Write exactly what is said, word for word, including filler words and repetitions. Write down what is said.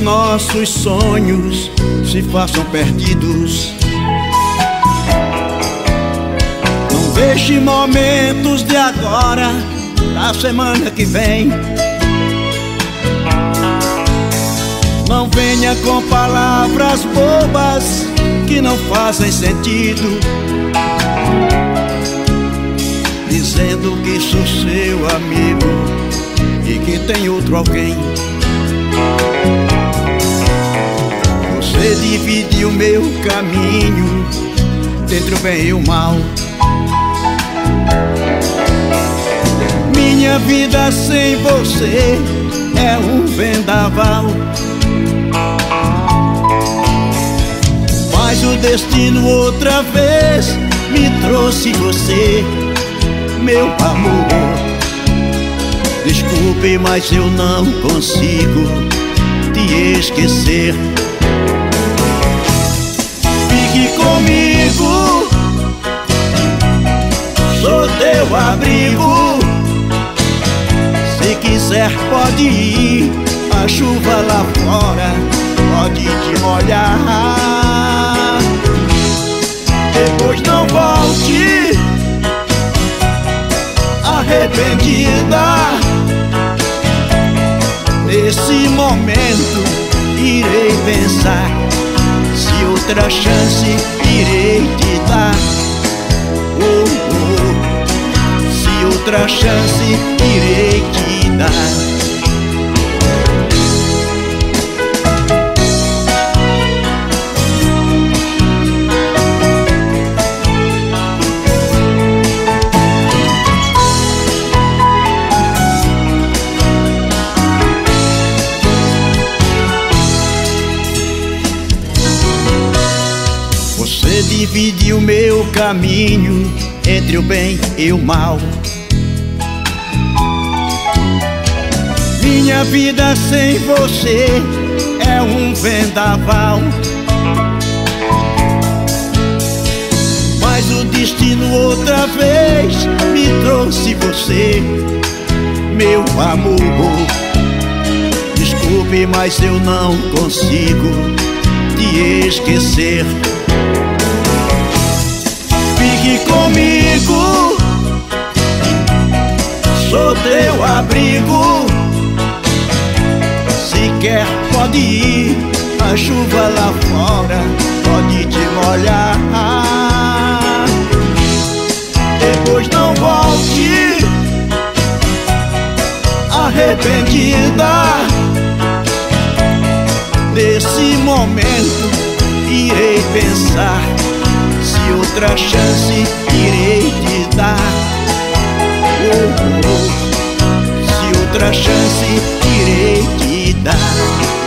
nossos sonhos se façam perdidos. Não deixe momentos de agora pra semana que vem. Não venha com palavras bobas que não fazem sentido, dizendo que sou seu amigo e que tem outro alguém. Você dividiu meu caminho entre o bem e o mal. Minha vida sem você é um vendaval. Mas o destino outra vez me trouxe você, meu amor. Desculpe, mas eu não consigo te esquecer. Fique comigo, sou teu abrigo. Se quiser pode ir, a chuva lá fora pode te molhar. Depois não volte arrependida. Nesse momento irei pensar se outra chance irei te dar. Oh, oh, se outra chance irei te dar. Você dividiu meu caminho entre o bem e o mal. Minha vida sem você é um vendaval. Mas o destino outra vez me trouxe você, meu amor. Desculpe, mas eu não consigo te esquecer. Fique comigo, sou teu abrigo. Se quer pode ir, a chuva lá fora pode te molhar. Depois não volte arrependida. Nesse momento irei pensar se outra chance irei te dar. Oh, oh, se outra chance irei te dar.